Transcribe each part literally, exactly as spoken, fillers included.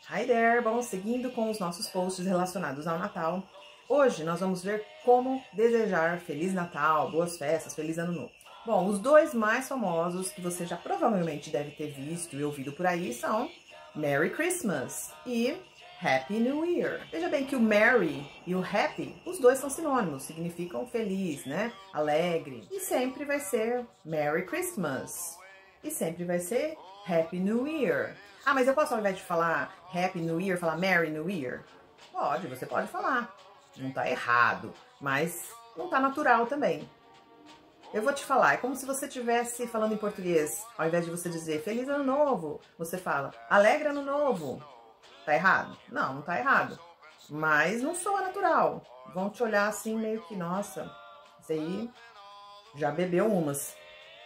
Hi there! Bom, seguindo com os nossos posts relacionados ao Natal, hoje nós vamos ver como desejar Feliz Natal, boas festas, Feliz Ano Novo. Bom, os dois mais famosos que você já provavelmente deve ter visto e ouvido por aí são Merry Christmas e Happy New Year. Veja bem que o Merry e o Happy, os dois são sinônimos, significam feliz, né? Alegre. E sempre vai ser Merry Christmas. E sempre vai ser Happy New Year. Ah, mas eu posso, ao invés de falar Happy New Year, falar Merry New Year? Pode, você pode falar. Não tá errado, mas não tá natural também. Eu vou te falar, é como se você estivesse falando em português. Ao invés de você dizer Feliz Ano Novo, você fala Alegre Ano Novo. Tá errado? Não, não tá errado. Mas não soa natural. Vão te olhar assim meio que, nossa, isso aí já bebeu umas.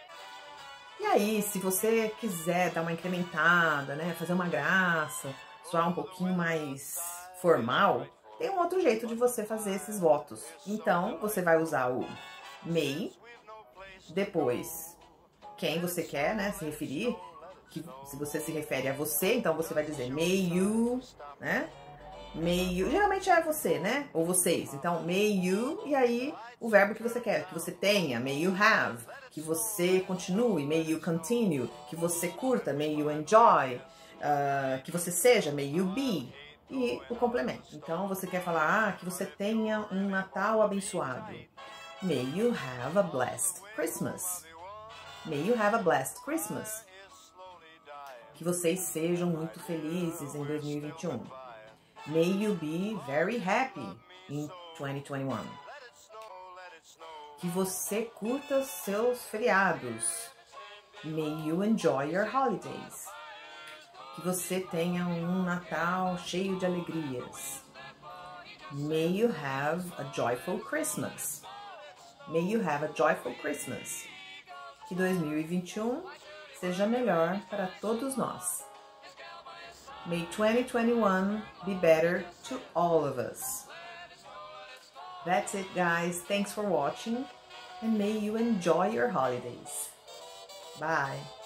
E aí, se você quiser dar uma incrementada, né, fazer uma graça, soar um pouquinho mais formal, tem um outro jeito de você fazer esses votos. Então, você vai usar o may, depois quem você quer, né, se referir, que se você se refere a você, então você vai dizer may you, né, may you, geralmente é você, né, ou vocês, então may you, e aí o verbo que você quer, que você tenha, may you have, que você continue, may you continue, que você curta, may you enjoy, uh, que você seja, may you be, e o complemento. Então você quer falar, ah, que você tenha um Natal abençoado, may you have a blessed Christmas, may you have a blessed Christmas, que vocês sejam muito felizes em dois mil e vinte e um, may you be very happy in twenty twenty-one. Que você curta seus feriados. May you enjoy your holidays. Que você tenha um Natal cheio de alegrias. May you have a joyful Christmas. May you have a joyful Christmas. Que dois mil e vinte e um seja melhor para todos nós. May twenty twenty-one be better to all of us. That's it, guys. Thanks for watching, and may you enjoy your holidays. Bye.